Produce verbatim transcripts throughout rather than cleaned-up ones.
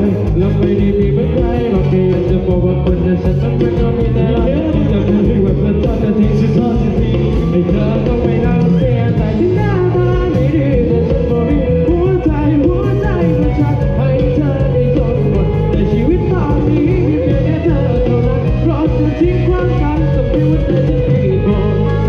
เราไม่ได้มีเหมือนใครเราแค่อยากจะบอกว่าคนอย่างฉันมันเป็นคนมีแต่เราจะพูดให้ว่าเธอทอดจะทิ้งฉันทอดจะทิ้งให้เธอต้องไม่นั่งเสียใจที่หน้าตาไม่ดีแต่ฉันบอกมีหัวใจหัวใจมันชักให้เธอได้ทนหมดแต่ชีวิตตอนนี้มีเพียงแค่เธอเท่านั้นเพราะจะทิ้งความกันจะไม่ว่าเธอจะกี่คน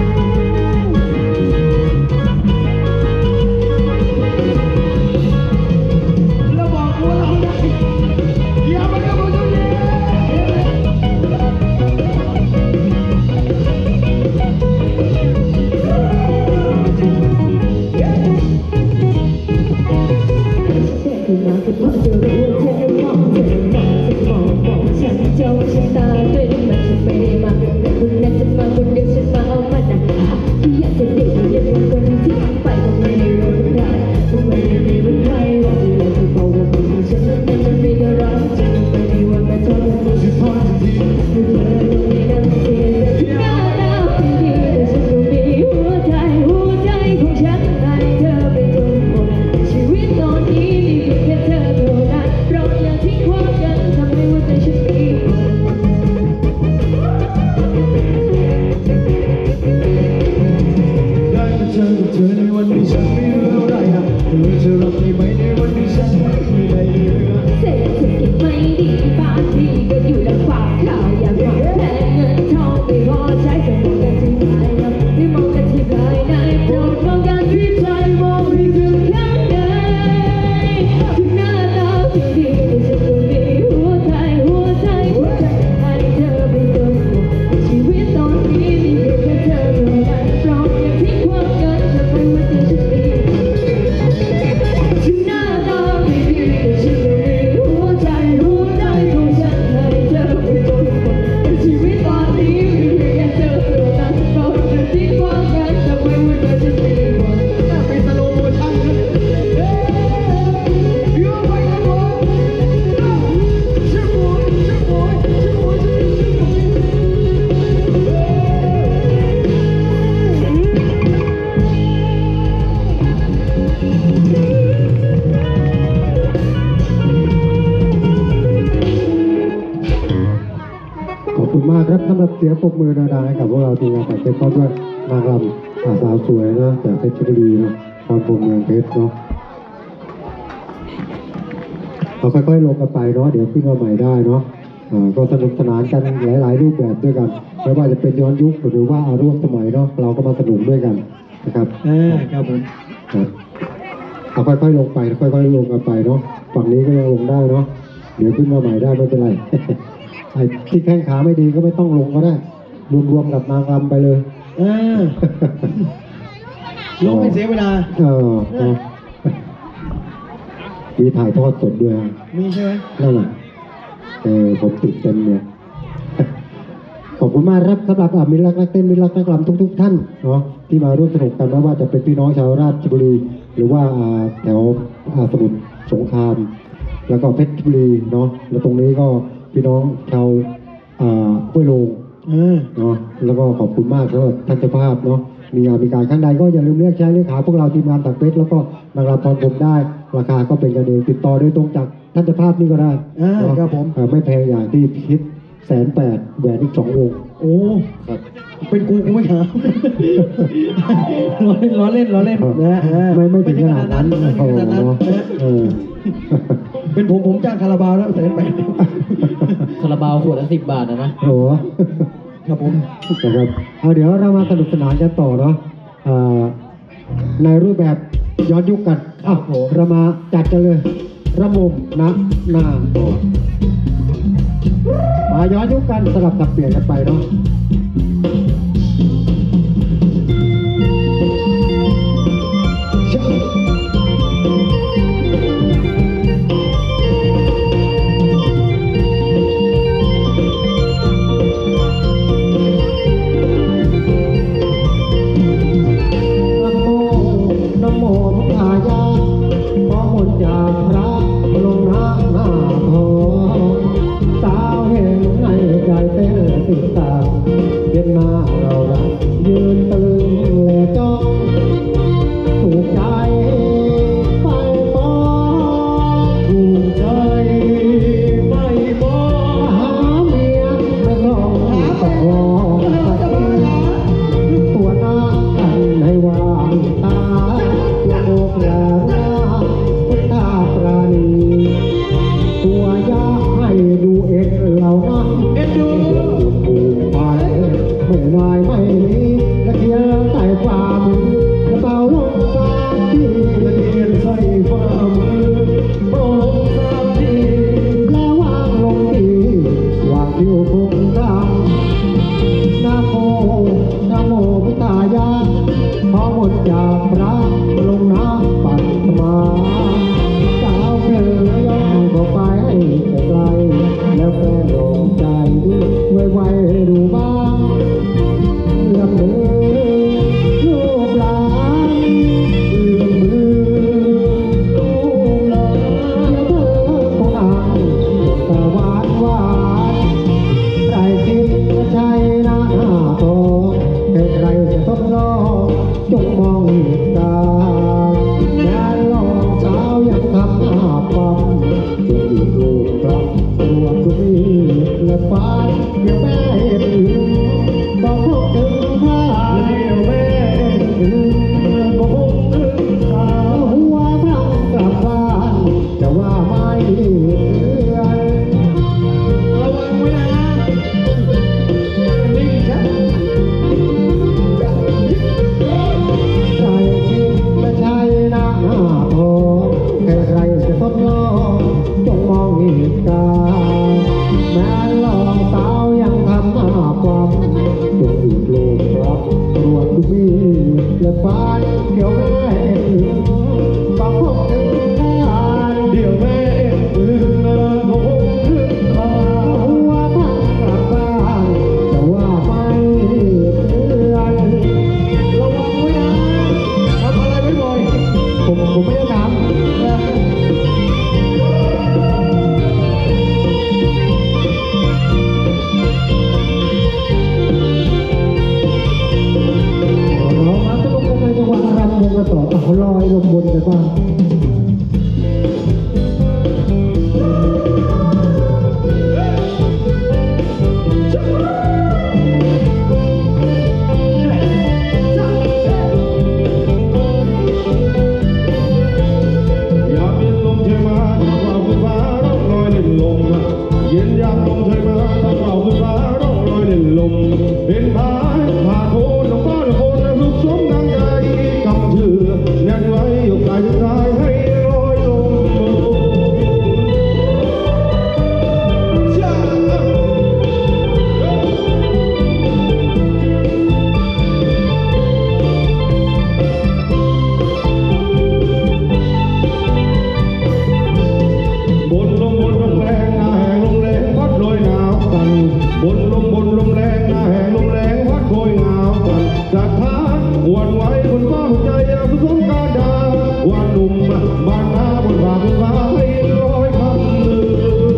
มากครับสำหรับเสียงปรบมือดังๆให้กับพวกเราทีมงานแต่เพชรเพราะว่านางรำสาวสวยนะจากเพชรบุรีนะพรพรหมเมืองเพชรเนาะเราค่อยๆลงกันไปเนาะเดี๋ยวขึ้นมาใหม่ได้เนาะก็สนุกสนานกันหลายๆรูปแบบด้วยกันไม่ว่าจะเป็นย้อนยุคหรือว่าอาร่วมสมัยเนาะเราก็มาสนุกด้วยกันนะครับอ่าครับผมเอาค่อยๆลงไปค่อยๆลงกันไปเนาะฝั่งนี้ก็ยังลงได้เนาะเดี๋ยวขึ้นมาใหม่ได้ไม่เป็นไรไอ้ที่แข้งขาไม่ดีก็ไม่ต้องลงก็ได้รวมๆกับนางรำไปเลยอ่าลงไม่เสียเวลาเออมีถ่ายทอดสดด้วยมีใช่ไหมนั่นแหละเออผมติดเต็มเนี่ยขอบคุณมากครับสำหรับมิตรรักนักเต้นมิตรรักนักรำทุกๆท่านเนาะที่มาร่วมสนุกกันไม่ว่าจะเป็นพี่น้องชาวราชบุรีหรือว่าแถวสมุทรสงครามแล้วก็เพชรบุรีเนาะแล้วตรงนี้ก็พี่น้องชาวห้วยโลงเนาะแล้วก็ขอบคุณมากสำหรับท่านเจ้าภาพเนาะมีงานมีการข้างใดก็อย่าลืมเรียกใช้เรียกหาพวกเราทีมงานตักเพชรแล้วก็นางรำพรผมได้ราคาก็เป็นกันเองติดต่อโดยตรงจากท่านเจ้าภาพนี่ก็ได้ครับผมไม่แพงอย่างที่คิดแสนแปดแหวนอีกสองวงโอ้เป็นกูกูไม่หาล้อเล่นล้อเล่นล้อเล่นนะไม่ไม่ถึงขนาดนั้นโอ้โหเป็นผมผมจ้างคาราบาวแล้วแสนแปดคาราบาวขวดละสิบบาทนะนะโอ้ครับผมนะครับเอาเดี๋ยวเรามาสนุกสนานกันต่อเนาะในรูปแบบย้อนยุคกันอ้าวเรามาจัดกันเลยระมมนะนามาย้อนยุคกันสลับสับเปลี่ยนกันไปเนาะติดตามเตือนระวังไว้นะนิ่งจ้ะใจจริงไม่ใช่หน้าทองใครๆจะทดลองจงมองเหตุการณ์แม้ลองสาวยังทำหน้าความจงอีกโลกรับตรวจดูมีและฟ้าเดี๋ยวแม่ฟังพวกถึงการเดี๋ยวแม่ตื่นเดินโง่ขึ้นคอหัวพังกลับบ้านจะว่าไปเตือนระวังไว้นะทำอะไรไม่บ่อยผมผมไม่ได้ทำเรามาสนุกกันในจังหวะรำวงกันต่อเอาลอยลงบนกันบ้างอยากเย็นลมเทมาถ้าเป่าขึ้นฟ้าร้องลอยเล่นลมเย็นอยากลมเทมาถ้าเป่าขึ้นฟ้าร้องลอยเล่นลมเป็นพายผ่าโคนน้ำฟ้าละคนสุขสมดังใจกำเชื่อแน่นไว้ยกกายจะตายให้ลอยลมจ้าบนลมบนลมแรงหน้าแห้งลมแรงพัดโรยหนาวกันบนลมบนลมแรงหน้าแห้งลมแรงพัดโรยหนาวกันจากท้าหวนไหวบนฟ้าหัวใจผสมกาดาวันหนุ่มบ้านนาบนฟ้าบนฟ้าให้ลอยคำหนึ่ง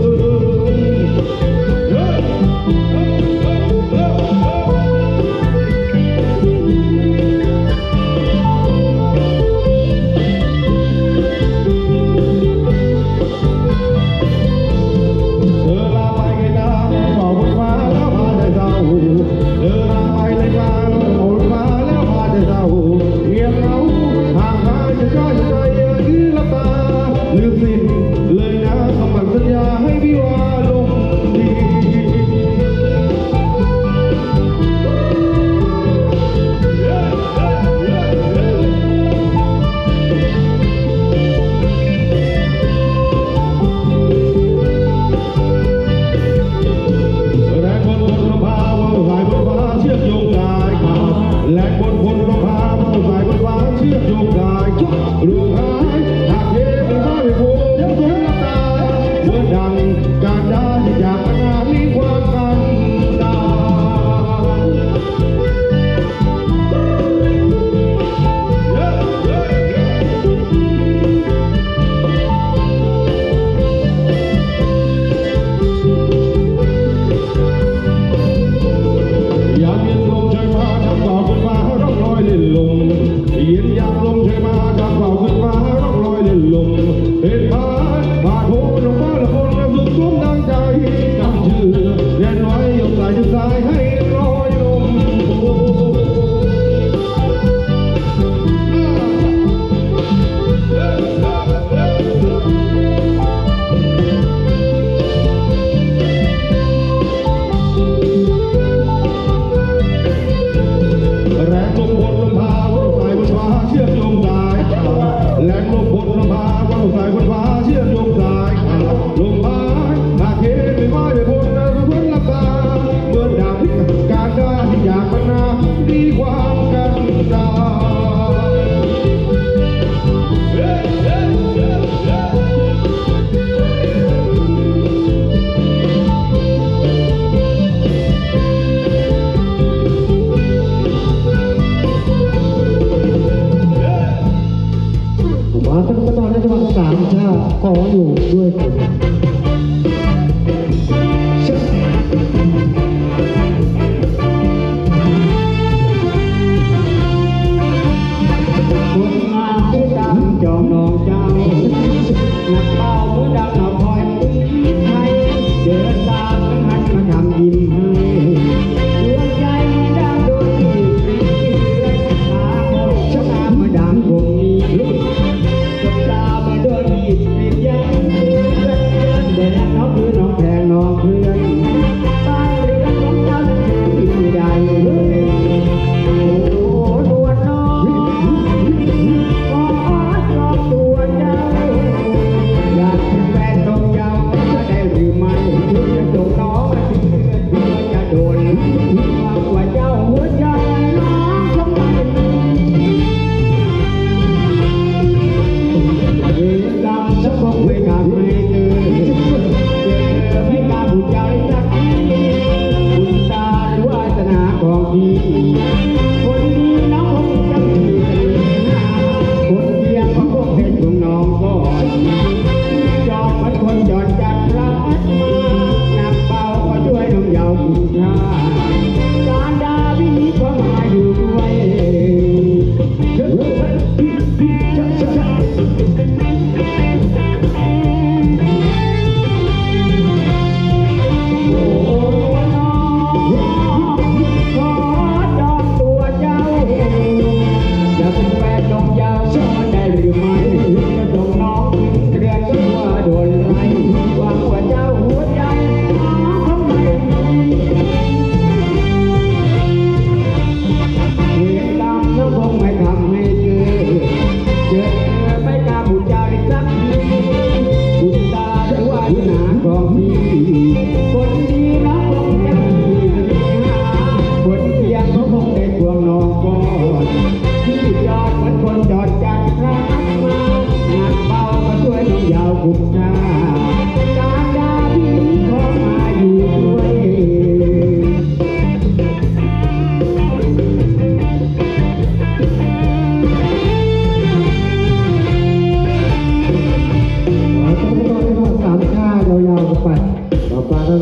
เธอลาไปไกลตาเป่าบนฟ้าแล้วพาใจเศร้าเธอลาไปไกลตาเป่าบนฟ้าแล้วพาใจเศร้าเงียบเหงาห่างหายจะใกล้จะไกลยืนลับตาลืมสิ้นเลยนะคำมั่นสัญญาให้พี่ว่าลงดี แรงบนบนลมพาว่าสายบนฟ้าเชื่อมโยงกายขาดแรงบนบนลมพาว่าสายบนฟ้าเชื่อมโยงกายขาดรูปหายหากเย็นเป็นฟ้าไม่โผล่ยังสวยตาเหมือนดังการดาที่อยากนานนี้ความกันดาอยากเย็นลมใช่มาทำเป่าขึ้นฟ้าร้องลอยเล่นลมเย็นอยากลมใช่มาทำเป่าขึ้นฟ้าร้องลอยเล่นลมเป็นพายผ่าโผล่ลงฟ้าละคนสุขสมของพี่คนดีรักของกันที่หาคนเพียงก็คงได้ควงน้องก่อนที่ยอดเหมือนคนจอดจันทร์รักมางานเบามาช่วยน้องยาวคุ้มค่าการดาพี่ขอมาอยู่ด้วยขอต้อนรับสามชาติยาวๆกันไปต่อไปเรา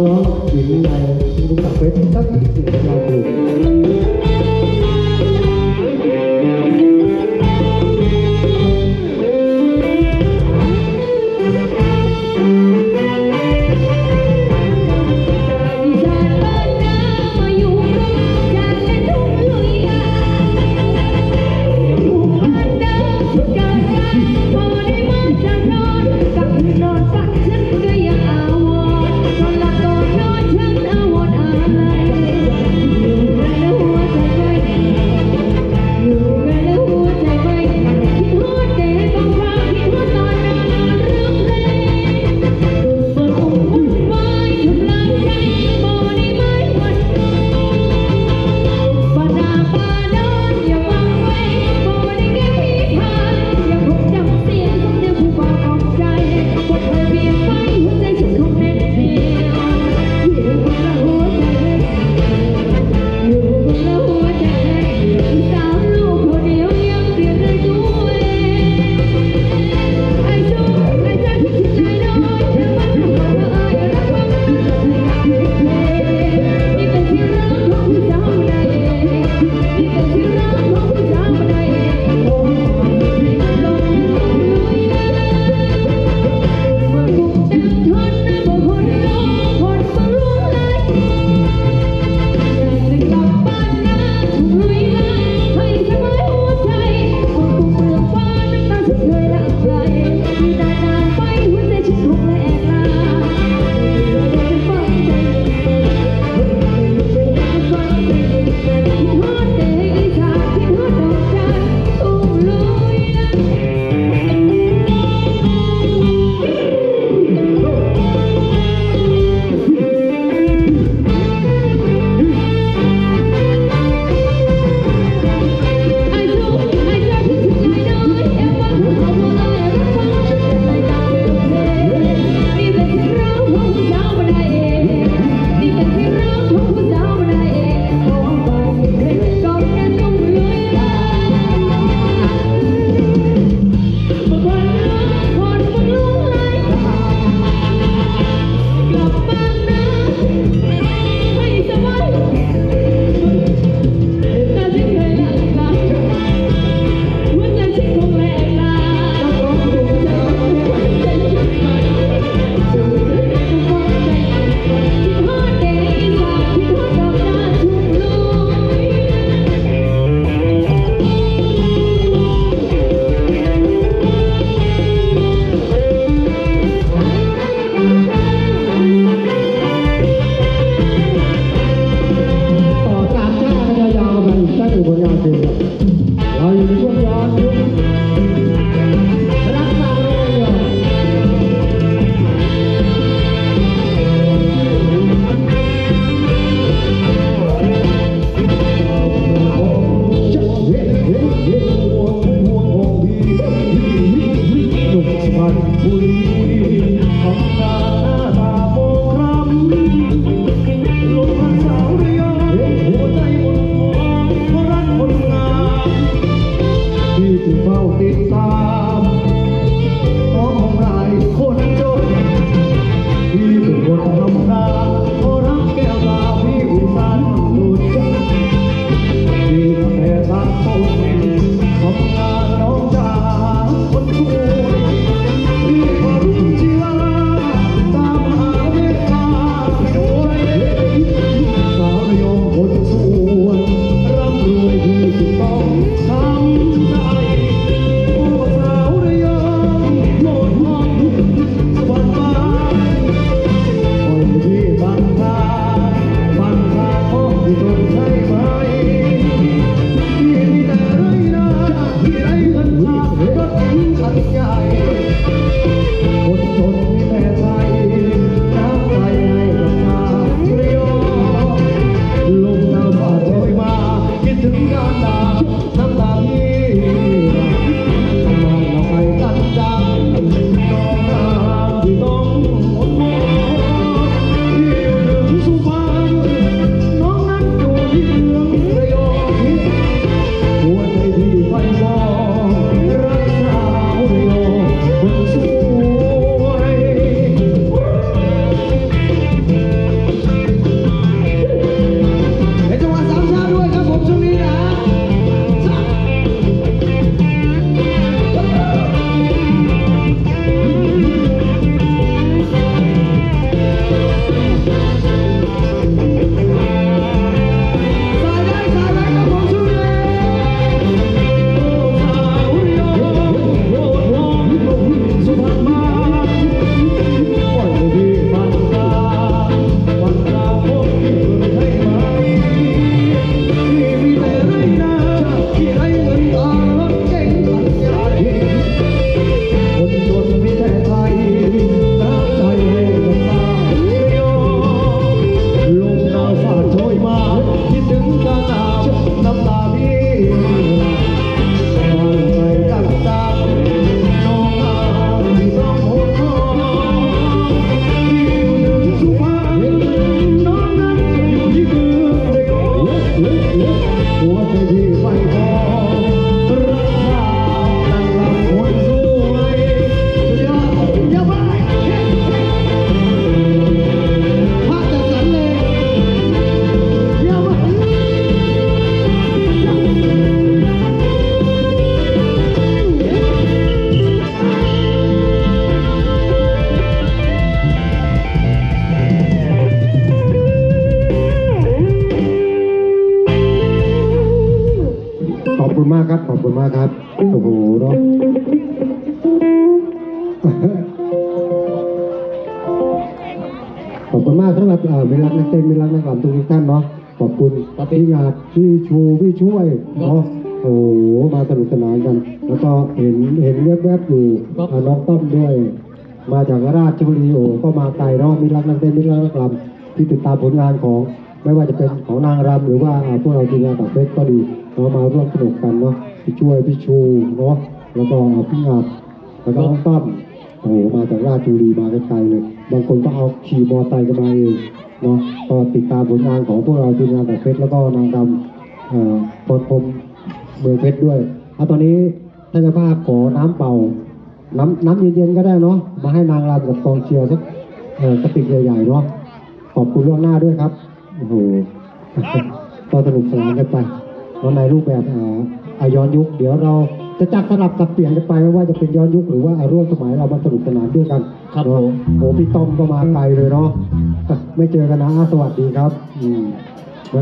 ครับขอบคุณมากครับโอ้โหเนาะ ขอบคุณมากสำหรับเอ่อมิรักนักเต้นมิรักนักรำทุกท่านเนาะขอบคุณพี่งาดพี่ชูพี่ช่วยเนาะโอ้โหมาสนุกสนานกัน แล้วก็เห็นเห็นแวบๆอยู่อ่าน้องต้อมด้วย มาจากราชบุรีโอ้ก็มาไกลเนาะมิรักนักเต้นมิรักนักรำที่ติดตามผลงานของไม่ว่าจะเป็นของนางรำหรือว่าอ่าพวกเราทีมงานตัดเพชรก็ดีเนาะมาร่วมสนุกกันเนาะพี่ช่วยพี่ชูเนาะแล้วก็พี่งาดแล้วก็น้องต้อม โอ้โหมาจากราชบุรีมาไกลๆเลย บางคนก็เอาขี่มอเตอร์ไซค์กันมาเองเนาะก็ติดตามผลงานของพวกเราทีมงานแต่เพชรแล้วก็นางรำเอ่อพลพรมเมืองเพชรด้วยเอาตอนนี้ท่านเจ้าภาพขอน้ำเปล่า น้ำน้ำเย็นๆก็ได้เนาะมาให้นางรำกับกองเชียร์สักเอ่อกระติกใหญ่ๆเนาะขอบคุณล่วงหน้าด้วยครับโอ้โห ก็สนุกสนานกันไปแล้วในรูปแบบอ่าอาย้อนยุคเดี๋ยวเราจะจัดสลับสับเปลี่ยนกันไปไม่ว่าจะเป็นย้อนยุคหรือว่าอาร่วมสมัยเรามาสนุกสนานด้วยกันครับเนาะผมโอ้พี่ต้อมก็มาไกลเลยเนาะ ไม่เจอกันนะสวัสดีครับอืมนะ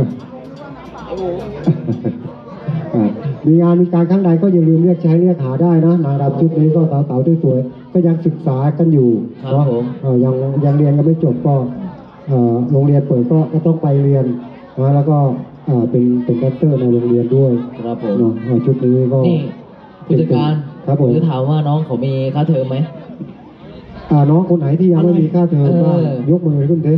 อ่ามีงานมีการครั้งใดก็อย่าลืมเรียกใช้เรียกหาได้นะนางรำชุดนี้ก็สาวๆสวยๆก็ยังศึกษากันอยู่ครับเนาะผมเอ่อยังยังเรียนกันไม่จบก็เอ่อโรงเรียนเปิดก็ก็ต้องไปเรียนนะแล้วก็เอ่อเป็นเป็นแดนเซอร์ในโรงเรียนด้วยครับผมเนาะเอ่อชุดนี้ก็นี่ผู้จัดการครับผมจะถามว่าน้องเขามีค่าเทอมไหมอ่าน้องคนไหนที่ยังไม่มีค่าเทอมบ้างเออยกมือขึ้นเถอะ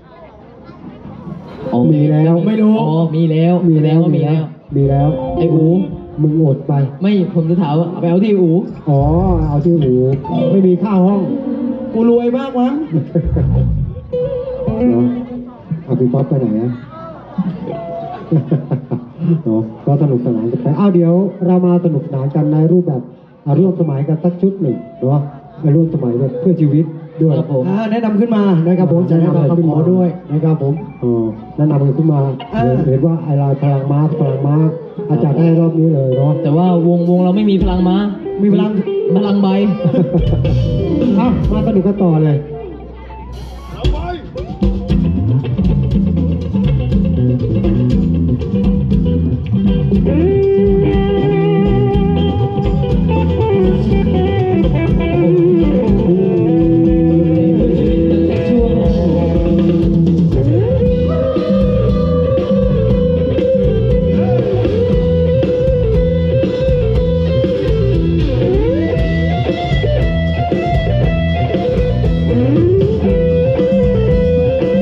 อ๋อมีแล้วไม่รู้อ๋อมีแล้วมีแล้วสดงามีแล้วมีแล้วไอ้อูมึงอดไปไม่ผมจะถามว่าเอาไปเอาที่อูอ๋อเอาที่หูไม่มีค่าห้องกูรวยมากมั้งเนาะเอาพี่ป๊อปไปไหนอะ เนาะก็สนุกสนานกันไปอ้าวเดี๋ยวเรามาสนุกสนานกันในรูปแบบอ่าร่วมสมัยกันสักชุดหนึ่งเนาะในร่วมสมัยแบบเพื่อชีวิตด้วยครับผมอ่าแนะนำขึ้นมานะครับผมจะแนะนำคำขอด้วยนะครับผมอ๋อแนะนำกันขึ้นมาอ่าเห็นว่าไอไลน์พลังม้าพลังม้าอาจารย์ให้รอบนี้เลยเนาะแต่ว่าวงวงเราไม่มีพลังม้ามีพลังพลังใบเอ้ามาสนุกกันต่อเลยเ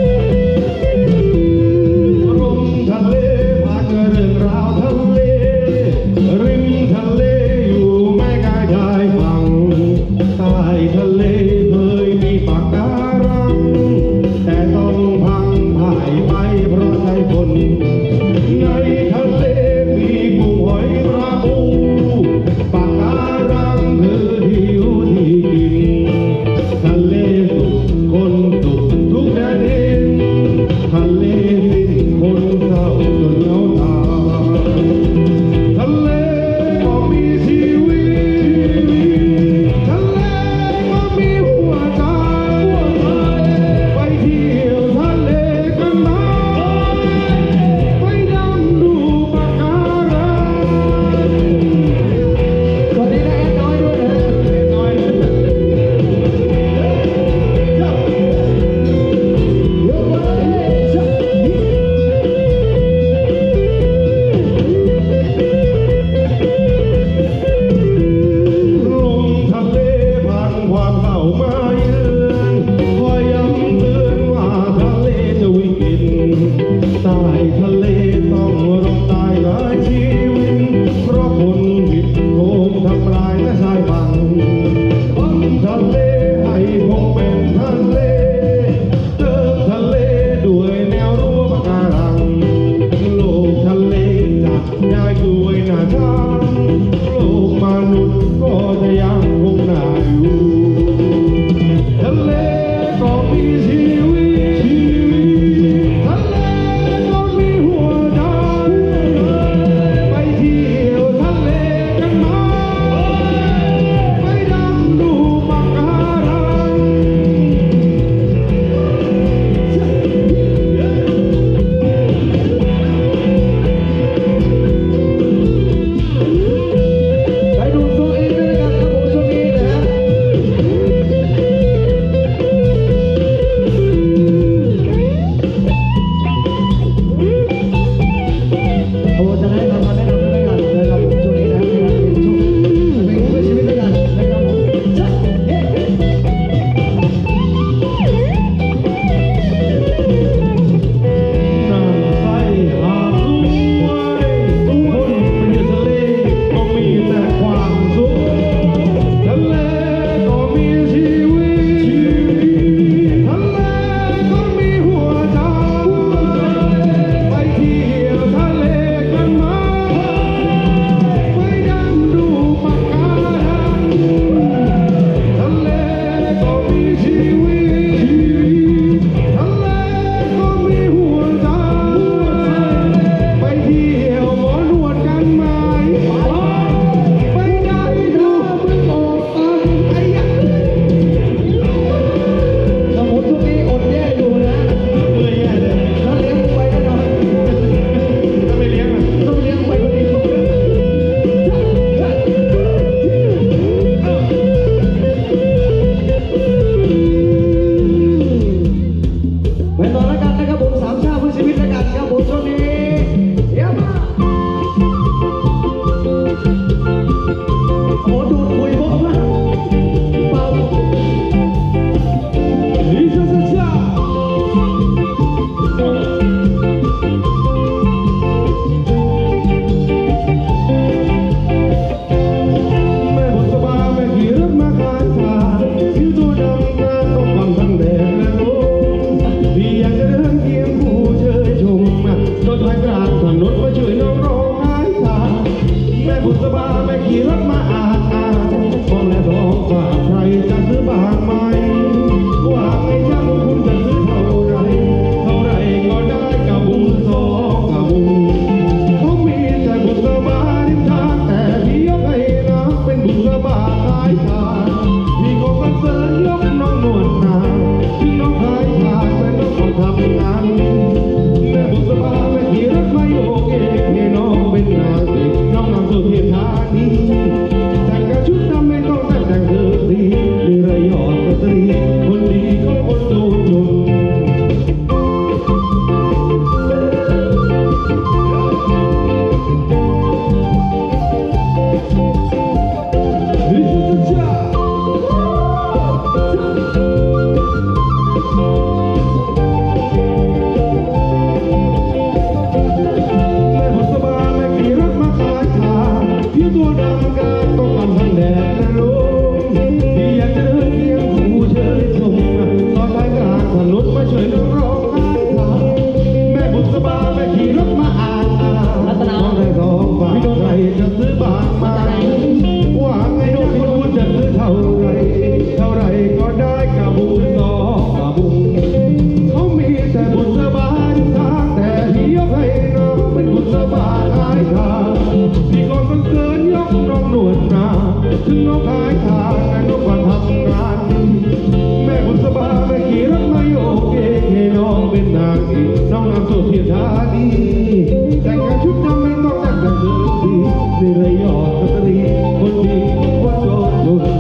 เป็นนางเอกน้องงามโสดเทียธานีแต่งงานชุดดำไม่ต้องแต่งแต่งเธอดีนี่เลยยอดกัตรีคนดีว่าโจรโจร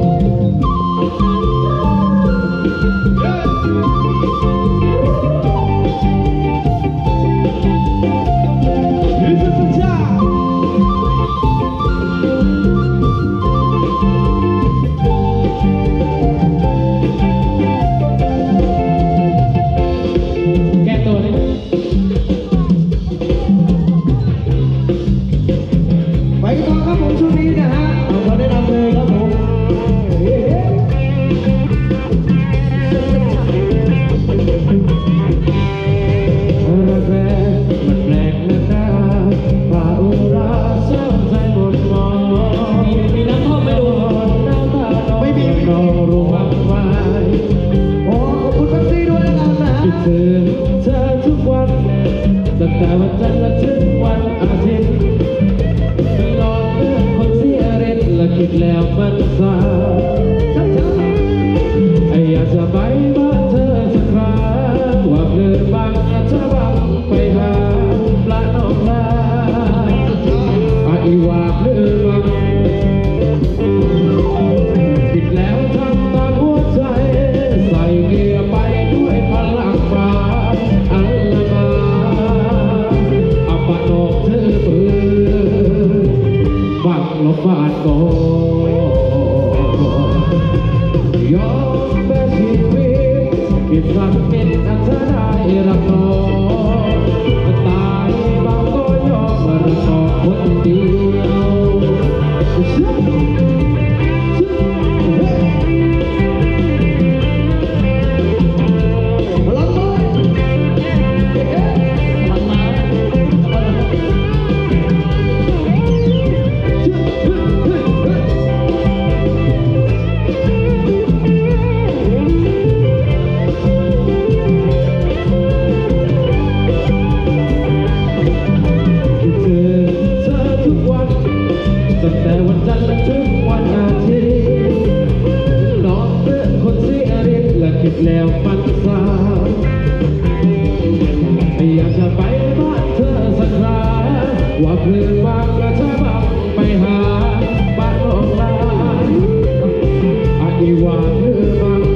ตั้งแต่วันจันทร์และถึงวันอาทิตย์ตลอดเรื่องคนเสียเร็ดและคิดแล้วมันเศร้าไอ้อยากจะไปบ้านเธอสักครั้งว่าเพื่อนบางอาจจะบังไปหาปลาหนองลาไอ้ว่าเพื่อนบางคิดแล้วทำตามหัวใจใส่เกียร์ไปด้วยพลังฟ้าอัลลาปนอกเธอเปิดฟังลบฟาดก่อนยอมแพ้ชีวิตคิดสักเป็นอันเธอได้รับรองตายบางก็ยอมมารับต่อคนเดียวตั้งแต่วันจันทร์และถึงวันอาทิตย์นอนเพื่อนคนเสียฤทธิ์และคิดแล้วมันเศร้าอยากจะไปบ้านเธอสักคราว่าเพื่อนบางและจะบังไปหาบ้านน้องลาอาจว่าเพื่อนบาง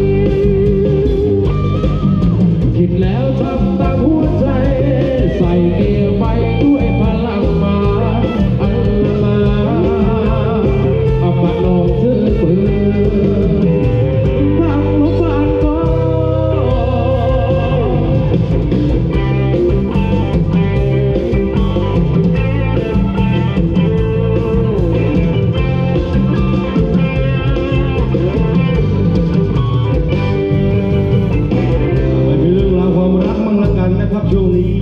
คิดแล้วทำตามหัวใจใส่เกียร์ไปด้วยพลังมาอัลลาปะนองเธอเปิดฟังลบฟาดก่อนไม่มีเรื่องราวความรักมั่งละกันนะครับช่วงนี้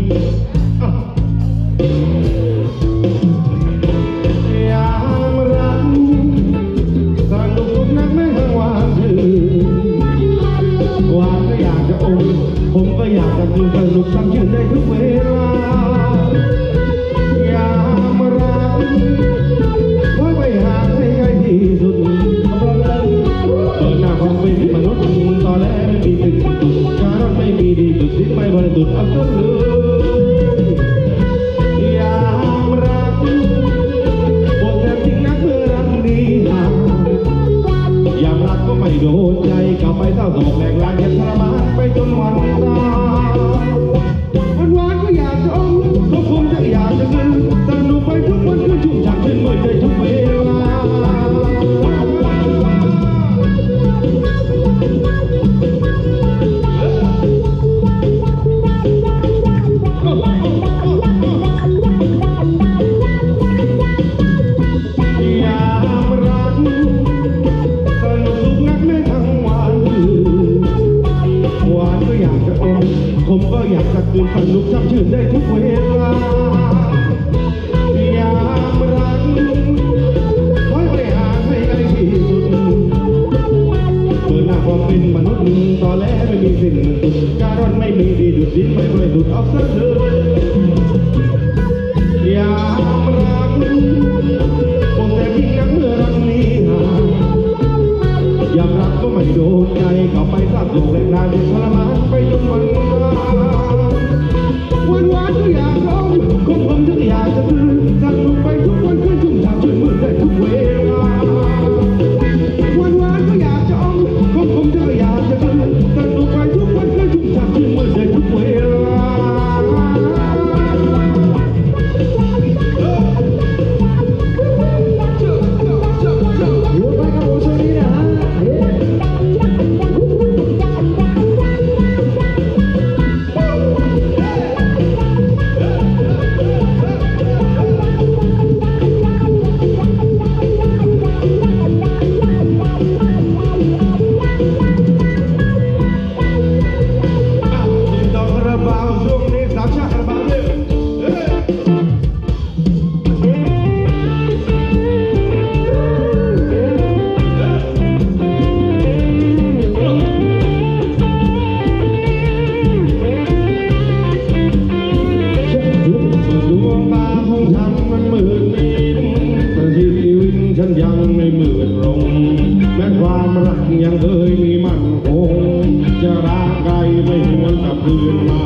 ผมก็อยากจะดูสนุกซ้ำชื่นได้ทุกเวลาอย่ามารักไว้ไปหาให้ใกล้ที่สุดเปิดหน้าความเป็นมนุษย์ตอนแรกไม่มีถึงการรักไม่มีดีสุดสิ้นไม่บริสุทธิ์อับเลยอย่ามารักปวดแต่จริงนักเมื่อรักดีห่างอยากรักก็ไม่โดนใจกลับไปเศร้าโศกแหลกลานยันทรมานไปจนวันตายวันวานก็อยากจะอมก็คงจะอยากจะลืมสนุกไปทุกวันคือชุ่มฉ่ำชื่นมื่นใจทุกเวลาผมก็อยากจะคืนสนุกช้ำชื่นได้ทุกเวลาอย่ามารักไว้ไปหาให้ไกลที่สุดเปิดหน้าความเป็นมนุษย์ตอนแรกไม่มีสิ้นสุดการร้อนไม่มีดีดุดดิ้นไม่บริสุทธิ์เอาซะเลยอย่ามารักผมแต่เพียงเมื่อรักนี้ห่างอยากรักก็ไม่โดนใจเข้าไปสร้างโลกแรงนานทรมานไปจนวันตายคืนมา